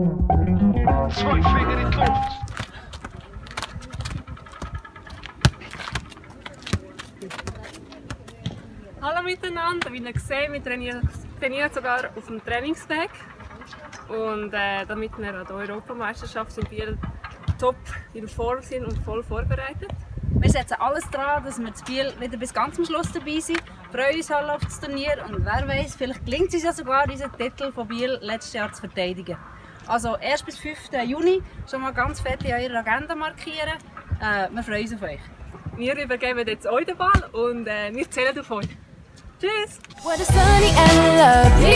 Zwei Finger in die Luft. Hallo miteinander, wie ihr seht, wir trainieren sogar auf dem Trainingsweg. Und damit wir an der Europameisterschaft in Biel top in Form sind und voll vorbereitet. Wir setzen alles daran, dass wir in Biel wieder bis ganz zum Schluss dabei sind. Wir freuen uns alle auf das Turnier und wer weiß, vielleicht gelingt es uns ja sogar, diesen Titel von Biel letztes Jahr zu verteidigen. Also 1. bis 5. Juni schon mal ganz fett in eurer Agenda markieren. Wir freuen uns auf euch. Wir übergeben jetzt euch den Ball und wir zählen auf euch. Tschüss! What a sunny and lovely